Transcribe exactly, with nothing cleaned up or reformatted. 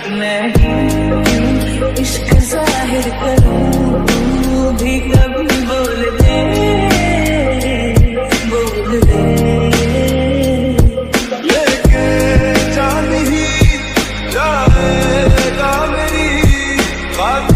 मैं क्यों इश्क जाहिर करूं, तू भी कभी बोल दे, बोल दे। लेके जान ही जाएगा मेरी बात